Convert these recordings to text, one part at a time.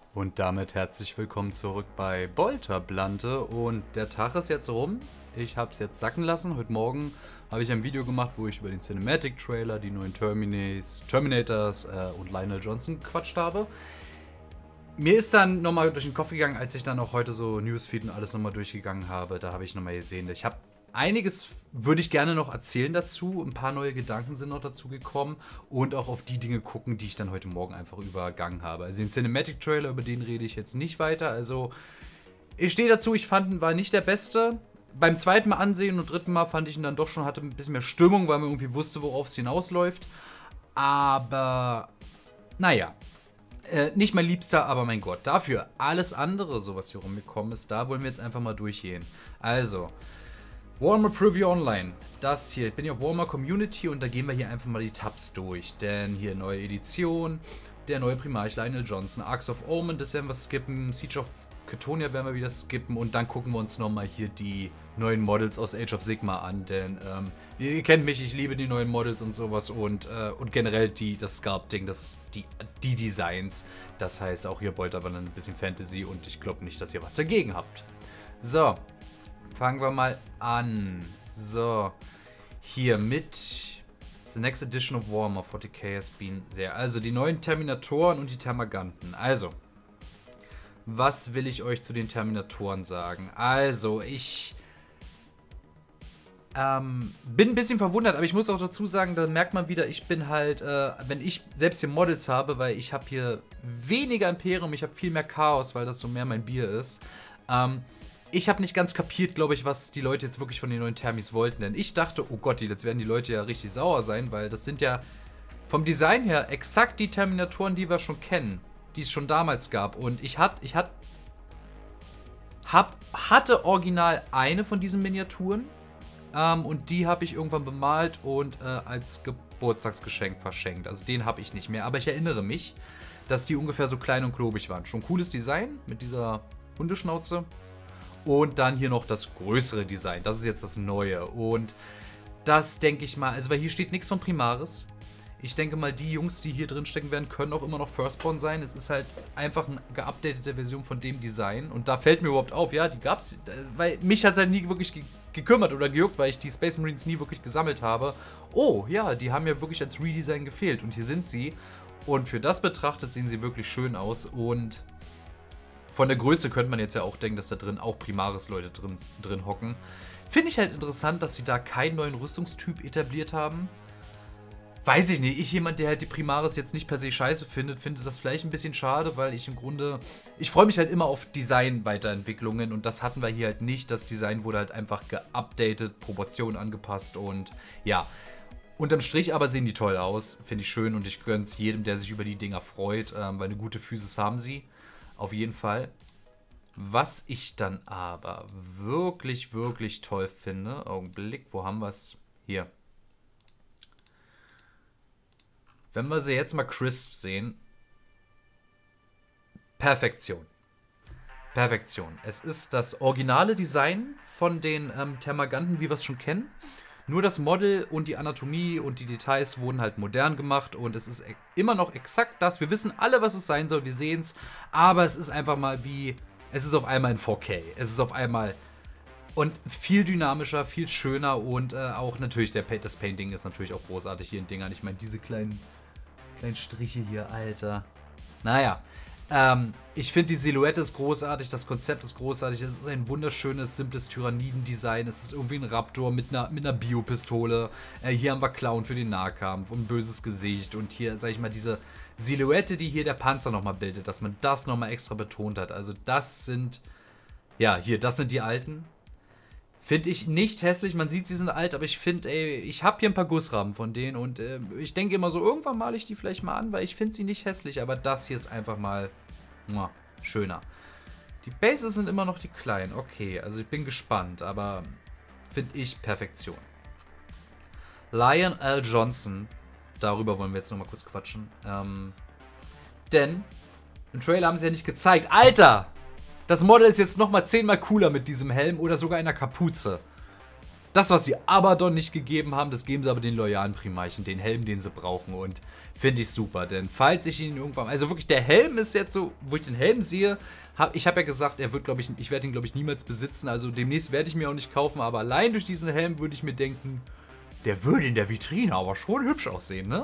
Und damit herzlich willkommen zurück bei Bolterblante. Und der Tag ist jetzt rum. Ich habe es jetzt sacken lassen. Heute Morgen habe ich ein Video gemacht, wo ich über den Cinematic Trailer, die neuen Terminators und Lionel Johnson gequatscht habe. Mir ist dann nochmal durch den Kopf gegangen, als ich dann auch heute so Newsfeed und alles nochmal durchgegangen habe. Da habe ich nochmal gesehen, ich habe einiges, würde ich gerne noch erzählen dazu. Ein paar neue Gedanken sind noch dazu gekommen. Und auch auf die Dinge gucken, die ich dann heute Morgen einfach übergangen habe. Also den Cinematic Trailer, über den rede ich jetzt nicht weiter. Also ich stehe dazu, ich fand ihn war nicht der beste. Beim zweiten Mal ansehen und dritten Mal fand ich ihn dann doch schon, hatte ein bisschen mehr Stimmung, weil man irgendwie wusste, worauf es hinausläuft. Aber naja. Nicht mein Liebster, aber mein Gott. Dafür alles andere, so was hier rumgekommen ist, da wollen wir jetzt einfach mal durchgehen. Also, Warhammer Preview Online. Das hier, ich bin ja auf Warhammer Community und da gehen wir hier einfach mal die Tabs durch. Denn hier neue Edition, der neue Primarch Lionel Johnson, Arks of Omen, das werden wir skippen, Siege of Catonia werden wir wieder skippen und dann gucken wir uns nochmal hier die neuen Models aus Age of Sigmar an, denn ihr kennt mich, ich liebe die neuen Models und sowas und generell das Sculpting, die Designs, das heißt auch hier wollt aber ein bisschen Fantasy und ich glaube nicht, dass ihr was dagegen habt. So, fangen wir mal an. So, hier mit The Next Edition of Warhammer 40k has been sehr. Also die neuen Terminatoren und die Termaganten. Also, was will ich euch zu den Terminatoren sagen? Also, ich bin ein bisschen verwundert, aber ich muss auch dazu sagen, da merkt man wieder, ich bin halt, wenn ich selbst hier Models habe, weil ich habe hier weniger Imperium, ich habe viel mehr Chaos, weil das so mehr mein Bier ist. Ich habe nicht ganz kapiert, glaube ich, was die Leute jetzt wirklich von den neuen Thermis wollten, denn ich dachte, oh Gott, jetzt werden die Leute ja richtig sauer sein, weil das sind ja vom Design her exakt die Terminatoren, die wir schon kennen, die es schon damals gab. Und ich hatte original eine von diesen Miniaturen und die habe ich irgendwann bemalt und als Geburtstagsgeschenk verschenkt. Also den habe ich nicht mehr, aber ich erinnere mich, dass die ungefähr so klein und klobig waren. Schon cooles Design mit dieser Hundeschnauze. Und dann hier noch das größere Design. Das ist jetzt das Neue. Und das denke ich mal, also weil hier steht nichts von Primaris. Ich denke mal, die Jungs, die hier drin stecken werden, können auch immer noch Firstborn sein. Es ist halt einfach eine geupdatete Version von dem Design. Und da fällt mir überhaupt auf, ja, die gab's, weil mich hat es halt nie wirklich gekümmert oder gejuckt, weil ich die Space Marines nie wirklich gesammelt habe. Oh, ja, die haben ja wirklich als Redesign gefehlt. Und hier sind sie. Und für das betrachtet sehen sie wirklich schön aus. Und von der Größe könnte man jetzt ja auch denken, dass da drin auch Primaris-Leute drin hocken. Finde ich halt interessant, dass sie da keinen neuen Rüstungstyp etabliert haben. Weiß ich nicht. Ich, jemand, der halt die Primaris jetzt nicht per se scheiße findet, finde das vielleicht ein bisschen schade, weil ich im Grunde, ich freue mich halt immer auf Design-Weiterentwicklungen und das hatten wir hier halt nicht. Das Design wurde halt einfach geupdatet, Proportionen angepasst und ja. Unterm Strich aber sehen die toll aus, finde ich schön und ich gönne es jedem, der sich über die Dinger freut, weil eine gute Physis haben sie. Auf jeden Fall. Was ich dann aber wirklich, wirklich toll finde, Augenblick, wo haben wir es? Hier. Wenn wir sie jetzt mal crisp sehen, Perfektion. Perfektion. Es ist das originale Design von den Termaganten, wie wir es schon kennen. Nur das Model und die Anatomie und die Details wurden halt modern gemacht und es ist immer noch exakt das. Wir wissen alle, was es sein soll, wir sehen es, aber es ist einfach mal wie, es ist auf einmal in 4K. Es ist auf einmal und viel dynamischer, viel schöner und auch natürlich das Painting ist natürlich auch großartig hier in Dingern. Ich meine, diese kleinen Striche hier, Alter. Naja, ich finde die Silhouette ist großartig, das Konzept ist großartig. Es ist ein wunderschönes, simples Tyranniden-Design. Es ist irgendwie ein Raptor mit einer Biopistole. Hier haben wir Clown für den Nahkampf und ein böses Gesicht. Und hier, sag ich mal, diese Silhouette, die hier der Panzer nochmal bildet, dass man das nochmal extra betont hat. Also das sind, ja, hier, das sind die alten. Finde ich nicht hässlich, man sieht, sie sind alt, aber ich finde, ey, ich habe hier ein paar Gussrahmen von denen und ich denke immer so, irgendwann male ich die vielleicht mal an, weil ich finde sie nicht hässlich, aber das hier ist einfach mal schöner. Die Bases sind immer noch die kleinen, okay, also ich bin gespannt, aber finde ich Perfektion. Lionel Johnson, darüber wollen wir jetzt nochmal kurz quatschen, denn im Trailer haben sie ja nicht gezeigt, Alter! Das Model ist jetzt nochmal 10-mal cooler mit diesem Helm oder sogar einer Kapuze. Das, was sie Abaddon nicht gegeben haben, das geben sie aber den loyalen Primarchen, den Helm, den sie brauchen. Und finde ich super, denn falls ich ihn irgendwann... Also wirklich, der Helm ist jetzt so, wo ich den Helm sehe, ich habe ja gesagt, er wird, glaube ich werde ihn, glaube ich, niemals besitzen. Also demnächst werde ich mir auch nicht kaufen, aber allein durch diesen Helm würde ich mir denken, der würde in der Vitrine aber schon hübsch aussehen, ne?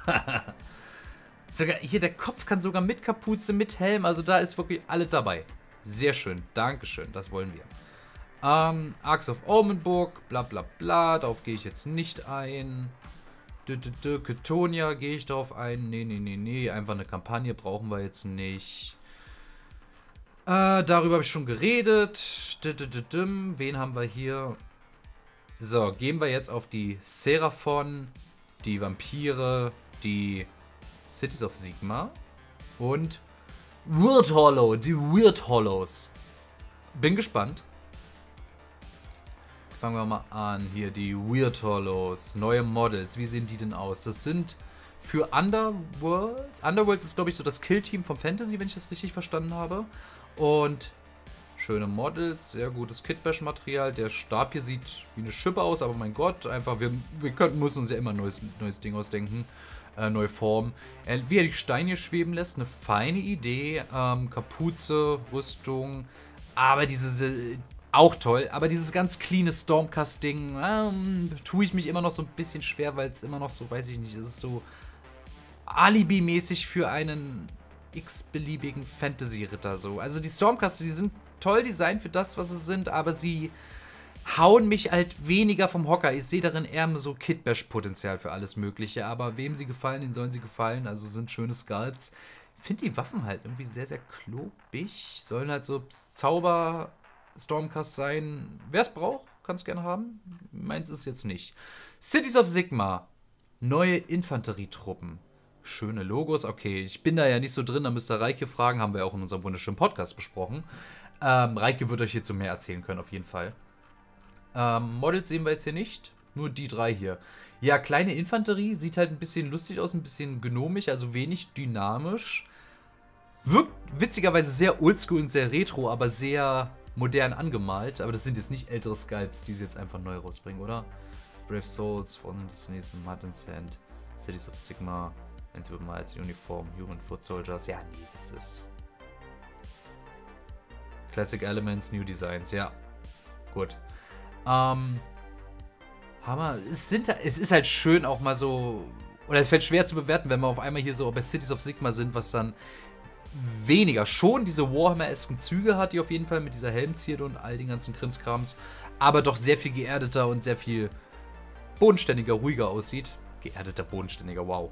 Sogar hier, der Kopf kann sogar mit Kapuze, mit Helm, also da ist wirklich alles dabei. Sehr schön, Dankeschön, das wollen wir. Arcs of Omenburg, bla bla bla, darauf gehe ich jetzt nicht ein. Ketonia gehe ich darauf ein. Nee, einfach eine Kampagne brauchen wir jetzt nicht. Darüber habe ich schon geredet. Wen haben wir hier? So, gehen wir jetzt auf die Seraphon, die Vampire, die Cities of Sigmar und Weird Hollow, die Weird Hollows. Bin gespannt. Fangen wir mal an. Hier die Weird Hollows. Neue Models. Wie sehen die denn aus? Das sind für Underworlds. Underworlds ist, glaube ich, so das Kill-Team vom Fantasy, wenn ich das richtig verstanden habe. Und schöne Models. Sehr gutes Kitbash-Material. Der Stab hier sieht wie eine Schippe aus, aber mein Gott. Einfach, wir müssen uns ja immer ein neues Ding ausdenken. Neue Form. Wie er die Steine schweben lässt. Eine feine Idee. Kapuze, Rüstung. Aber diese... Auch toll, aber dieses ganz cleane Stormcast-Ding tue ich mich immer noch so ein bisschen schwer, weil es immer noch so, weiß ich nicht, es ist so Alibi-mäßig für einen x-beliebigen Fantasy-Ritter so. Also die Stormcaster, die sind toll designt für das, was sie sind, aber sie hauen mich halt weniger vom Hocker. Ich sehe darin eher so Kitbash-Potenzial für alles Mögliche, aber wem sie gefallen, denen sollen sie gefallen, also sind schöne Skulls. Ich finde die Waffen halt irgendwie sehr, sehr klobig, sollen halt so Zauber... Stormcast sein. Wer es braucht, kann es gerne haben. Meins ist jetzt nicht. Cities of Sigmar. Neue Infanterietruppen. Schöne Logos. Okay, ich bin da ja nicht so drin. Da müsst ihr Reike fragen. Haben wir auch in unserem wunderschönen Podcast besprochen. Reike wird euch hierzu mehr erzählen können, auf jeden Fall. Models sehen wir jetzt hier nicht. Nur die drei hier. Ja, kleine Infanterie. Sieht halt ein bisschen lustig aus. Ein bisschen gnomisch. Also wenig dynamisch. Wirkt witzigerweise sehr oldschool und sehr retro. Aber sehr... modern angemalt, aber das sind jetzt nicht ältere Sculpts, die sie jetzt einfach neu rausbringen, oder? Brave Souls von Destinies und Mud and Sand, Cities of Sigmar, Ensible Miles, Uniform, Human Foot Soldiers, ja, nee, das ist... Classic Elements, New Designs, ja. Gut. Hammer, es ist halt schön auch mal so, oder es fällt schwer zu bewerten, wenn wir auf einmal hier so bei Cities of Sigmar sind, was dann weniger schon diese Warhammer-esken Züge hat, die auf jeden Fall mit dieser Helmzierde und all den ganzen Krimskrams, aber doch sehr viel geerdeter und sehr viel bodenständiger, ruhiger aussieht. Geerdeter, bodenständiger, wow.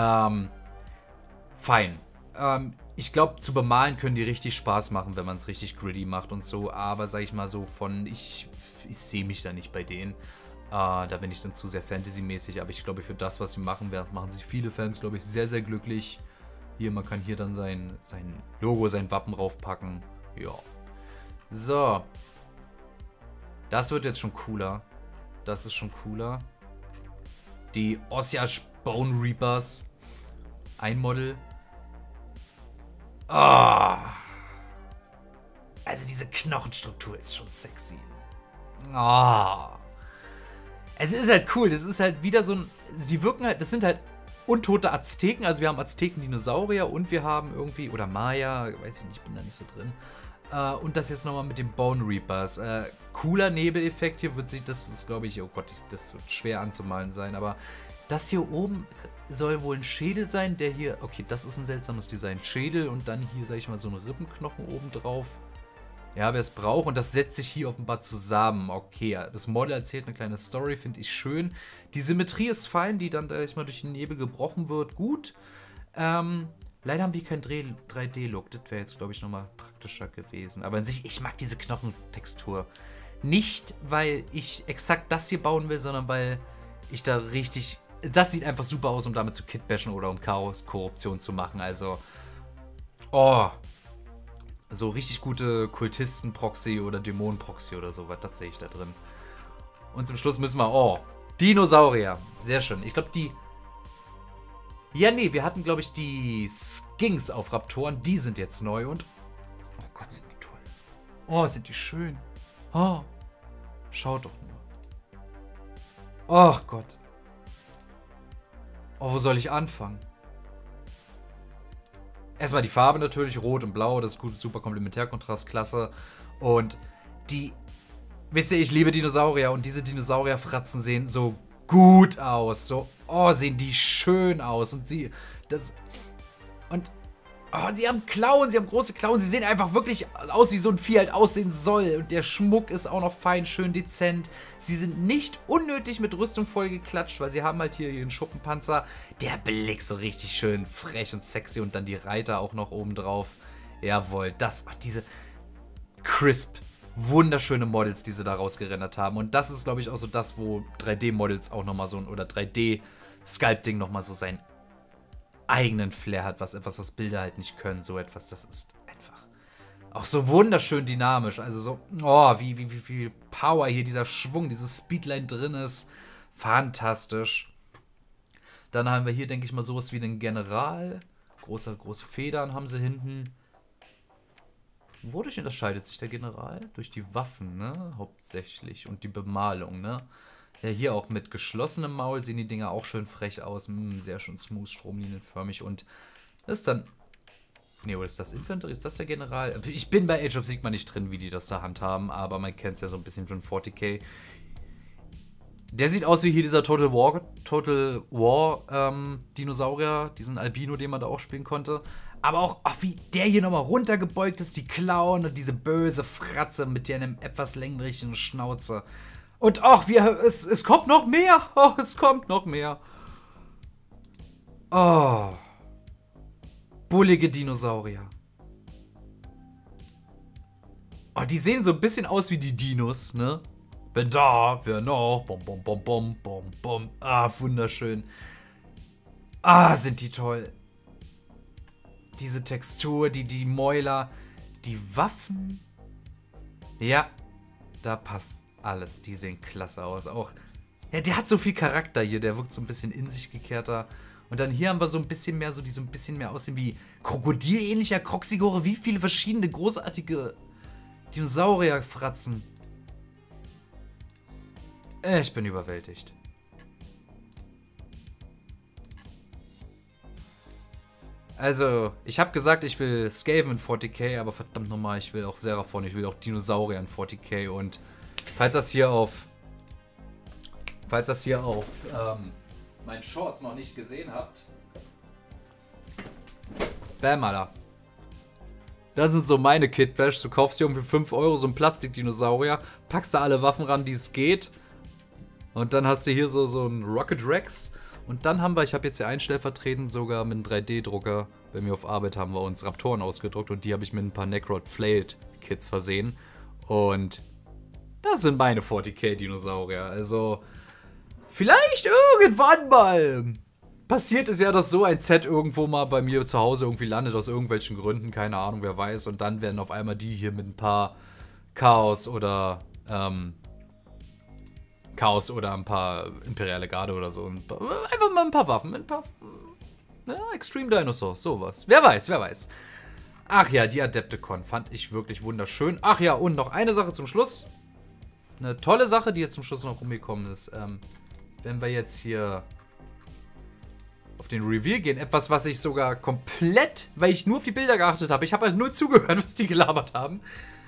Fein. Ich glaube, zu bemalen können die richtig Spaß machen, wenn man es richtig gritty macht und so, aber sag ich mal so ich sehe mich da nicht bei denen. Da bin ich dann zu sehr Fantasy-mäßig, aber ich glaube, für das, was sie machen, machen sich viele Fans, glaube ich, sehr, sehr glücklich. Hier, man kann hier dann sein Logo, sein Wappen raufpacken. Ja. So. Das wird jetzt schon cooler. Das ist schon cooler. Die Ossiash Bone Reapers. Ein Model. Ah. Also diese Knochenstruktur ist schon sexy. Ah. Es ist halt cool. Das ist halt wieder so ein... Sie wirken halt... Das sind halt untote Azteken, also wir haben Azteken-Dinosaurier und wir haben irgendwie, oder Maya, weiß ich nicht, ich bin da nicht so drin. Und das jetzt nochmal mit den Bone Reapers. Cooler Nebeleffekt hier das ist, glaube ich, oh Gott, das wird schwer anzumalen sein, aber das hier oben soll wohl ein Schädel sein, der hier, okay, das ist ein seltsames Design, Schädel und dann hier, sag ich mal, so ein Rippenknochen oben drauf. Ja, wer es braucht. Und das setzt sich hier offenbar zusammen. Okay, das Model erzählt eine kleine Story, finde ich schön. Die Symmetrie ist fein, die dann durch den Nebel gebrochen wird. Gut. Leider haben wir keinen 3D-Look. Das wäre jetzt, glaube ich, nochmal praktischer gewesen. Aber an sich, ich mag diese Knochentextur. Nicht, weil ich exakt das hier bauen will, sondern weil ich da richtig... Das sieht einfach super aus, um damit zu kitbashen oder um Chaos-Korruption zu machen. Also... Oh... So richtig gute Kultisten-Proxy oder Dämonen-Proxy oder so, was das sehe ich da drin. Und zum Schluss müssen wir, oh, Dinosaurier. Sehr schön. Ich glaube, die... Ja, nee, wir hatten, glaube ich, die Skinks auf Raptoren. Die sind jetzt neu und... Oh Gott, sind die toll. Oh, sind die schön. Oh, schaut doch nur. Oh Gott. Oh, wo soll ich anfangen? Erstmal die Farbe natürlich, rot und blau, das ist gut, super Komplementärkontrast, klasse. Und die, wisst ihr, ich liebe Dinosaurier und diese Dinosaurierfratzen sehen so gut aus. So, oh, sehen die schön aus. Und sie haben Klauen, sie haben große Klauen, sie sehen einfach wirklich aus, wie so ein Vieh halt aussehen soll. Und der Schmuck ist auch noch fein, schön dezent. Sie sind nicht unnötig mit Rüstung vollgeklatscht, weil sie haben halt hier ihren Schuppenpanzer. Der Blick so richtig schön frech und sexy und dann die Reiter auch noch oben drauf. Jawohl, diese crisp, wunderschöne Models, die sie da rausgerendert haben. Und das ist, glaube ich, auch so das, wo 3D-Models auch nochmal so, oder 3D-Sculpting nochmal so sein eigenen Flair hat, was Bilder halt nicht können, so etwas, das ist einfach auch so wunderschön dynamisch, also so, oh, wie viel Power hier, dieser Schwung, dieses Speedline drin ist, fantastisch. Dann haben wir hier, denke ich mal, sowas wie einen General, große Federn haben sie hinten. Wodurch unterscheidet sich der General? Durch die Waffen, ne, hauptsächlich und die Bemalung, ne. Ja, hier auch mit geschlossenem Maul sehen die Dinger auch schön frech aus. Sehr schön smooth, stromlinienförmig. Und das ist dann... Ne, oder ist das Infanterie? Ist das der General? Ich bin bei Age of Sigmar nicht drin, wie die das da handhaben. Aber man kennt es ja so ein bisschen von 40k. Der sieht aus wie hier dieser Total War Dinosaurier. Diesen Albino, den man da auch spielen konnte. Aber auch, ach, wie der hier nochmal runtergebeugt ist. Die Klauen und diese böse Fratze mit der einem etwas länglichen Schnauze. Und ach, es kommt noch mehr. Oh, es kommt noch mehr. Oh. Bullige Dinosaurier. Oh, die sehen so ein bisschen aus wie die Dinos, ne? Bin da, wer noch? Bom, bom, bom, bom, bom, bom. Ah, wunderschön. Ah, sind die toll. Diese Textur, die Mäuler, die Waffen. Ja, da passt alles, die sehen klasse aus. Auch, ja, der hat so viel Charakter hier, der wirkt so ein bisschen in sich gekehrter. Und dann hier haben wir so ein bisschen mehr, so die so ein bisschen mehr aussehen wie krokodilähnlicher Kroxigore. Wie viele verschiedene großartige Dinosaurierfratzen. Ich bin überwältigt. Also, ich habe gesagt, ich will Skaven in 40k, aber verdammt nochmal, ich will auch Seraphon, ich will auch Dinosaurier in 40k und falls das hier auf meinen Shorts noch nicht gesehen habt, bam, Alter. Das sind so meine Kitbash. Du kaufst hier irgendwie 5 Euro so einen Plastikdinosaurier, packst da alle Waffen ran, die es geht. Und dann hast du hier so einen Rocket Rex. Und dann haben wir, ich habe jetzt hier einen stellvertretend sogar mit einem 3D-Drucker. Bei mir auf Arbeit haben wir uns Raptoren ausgedruckt und die habe ich mit ein paar Necrot Flailed Kits versehen. Und das sind meine 40k-Dinosaurier. Also, vielleicht irgendwann mal passiert es ja, dass so ein Set irgendwo mal bei mir zu Hause irgendwie landet, aus irgendwelchen Gründen, keine Ahnung, wer weiß. Und dann werden auf einmal die hier mit ein paar Chaos oder ein paar Imperiale Garde oder so. Und einfach mal ein paar Waffen, ein paar Extreme Dinosaurs, sowas. Wer weiß, wer weiß. Ach ja, die Adepticon fand ich wirklich wunderschön. Ach ja, und noch eine Sache zum Schluss. Eine tolle Sache, die jetzt zum Schluss noch rumgekommen ist. Wenn wir jetzt hier auf den Reveal gehen, etwas, was ich sogar komplett, weil ich nur auf die Bilder geachtet habe, ich habe halt nur zugehört, was die gelabert haben.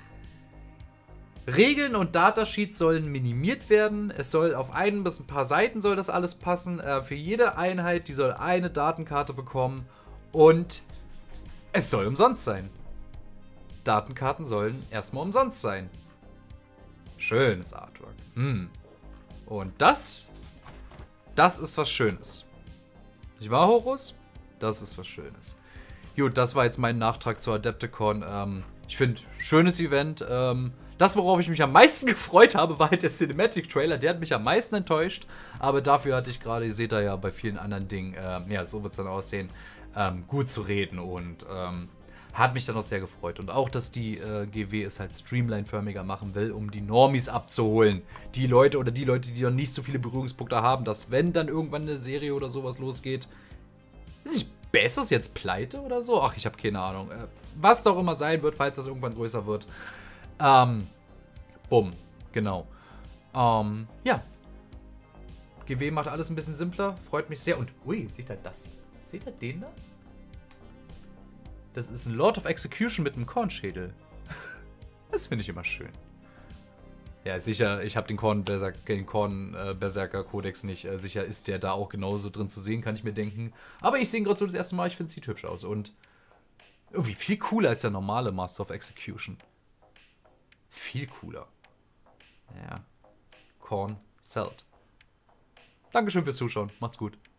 Regeln und Datasheets sollen minimiert werden. Es soll auf ein bis ein paar Seiten soll das alles passen. Für jede Einheit, die soll eine Datenkarte bekommen und es soll umsonst sein. Datenkarten sollen erstmal umsonst sein. Schönes Artwork. Und das ist was Schönes. Nicht wahr, Horus? Das ist was Schönes. Gut, das war jetzt mein Nachtrag zur Adepticon. Ich finde, schönes Event. Das, worauf ich mich am meisten gefreut habe, war halt der Cinematic-Trailer. Der hat mich am meisten enttäuscht. Aber dafür hatte ich gerade, ihr seht da ja bei vielen anderen Dingen, ja, so wird es dann aussehen, gut zu reden. Und hat mich dann auch sehr gefreut. Und auch, dass die GW es halt streamline-förmiger machen will, um die Normies abzuholen. Die Leute, die noch nicht so viele Berührungspunkte haben, dass wenn dann irgendwann eine Serie oder sowas losgeht, ist nicht besser jetzt pleite oder so? Ach, ich habe keine Ahnung. Was doch immer sein wird, falls das irgendwann größer wird. Bumm, genau. Ja. GW macht alles ein bisschen simpler, freut mich sehr. Und, ui, seht ihr das? Seht ihr den da? Das ist ein Lord of Execution mit einem Kornschädel. Das finde ich immer schön. Ja, sicher, ich habe den Korn-Berserker-Kodex nicht. Sicher ist der da auch genauso drin zu sehen, kann ich mir denken. Aber ich sehe ihn gerade so das erste Mal, ich finde es sieht hübsch aus. Und irgendwie viel cooler als der normale Master of Execution. Viel cooler. Ja. Korn Selt. Dankeschön fürs Zuschauen. Macht's gut.